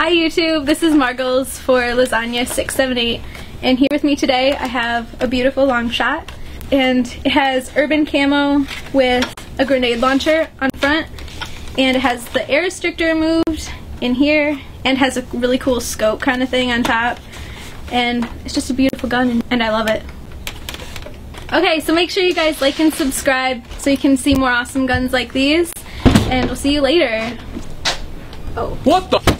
Hi YouTube, this is Margles for Lasagna 678, and here with me today I have a beautiful Longshot, and it has urban camo with a grenade launcher on front, and it has the air restrictor removed in here, and has a really cool scope kind of thing on top, and it's just a beautiful gun and I love it. Okay, so make sure you guys like and subscribe so you can see more awesome guns like these, and we'll see you later. Oh. What the?